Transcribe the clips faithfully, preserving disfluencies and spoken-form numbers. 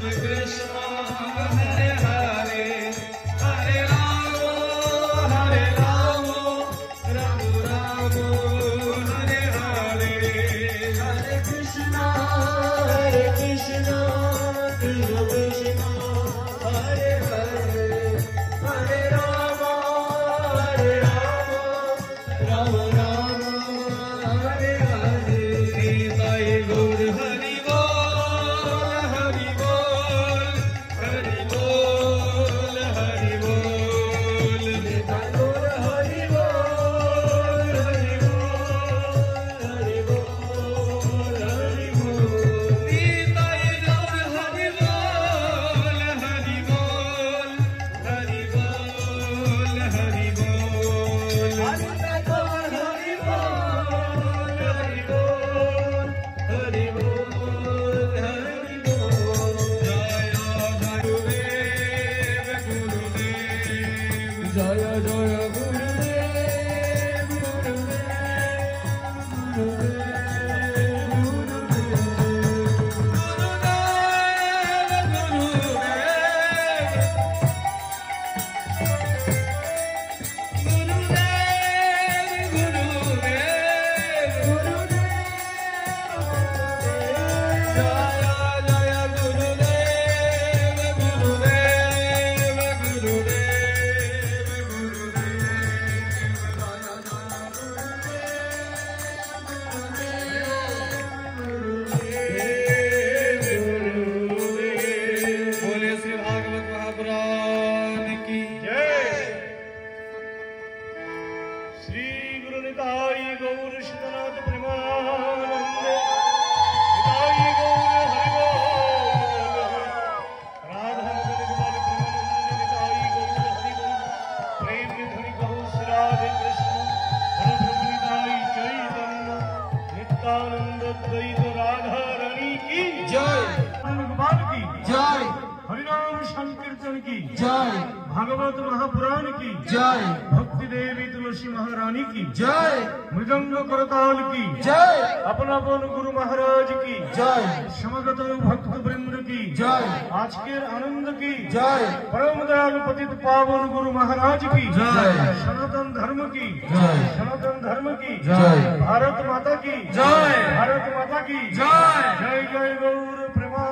भागवत महापुराण की जय, भक्ति देवी तुलसी महारानी की जय, मृदंग करताल की जय, अपना अपन गुरु महाराज की जय, समगत भक्त वृंद की जय, आज के आनंद की जय, परम दयालु पतित पावन गुरु महाराज की जय, सनातन धर्म की जय, सनातन धर्म की जय, भारत माता की जय, भारत माता की जय, जय जय गौर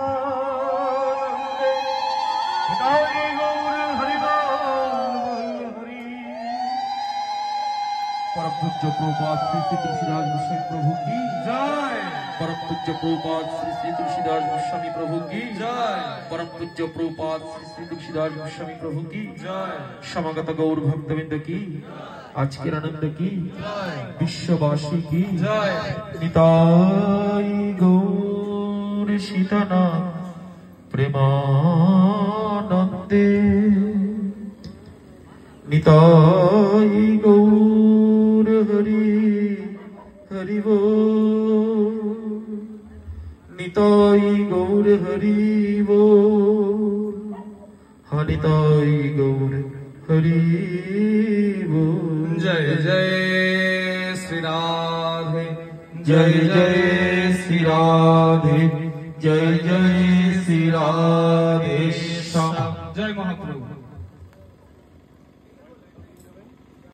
प्रेमानंदे, जय गौर परम पूज्य प्रभुपाद श्री श्री तुलसीदास गोस्वामी प्रभु की जय, परम पूज्य प्रभुपाद श्री श्री तुलसीदास गोस्वामी प्रभु की जय, परम पूज्य प्रभुपाद श्री श्री तुलसीदास गोस्वामी प्रभु की जय, समागत गौर भक्तवृंद की आज के आनंद की विश्ववासी की जय, निताई गौर सीताना प्रेमानंदे, निताई गौर हरि हरि बोल, निताई गौर हरि बोल, हरिताई गौर हरि बोल। जय जय श्री राधे, जय जय श्री राधे, जय जय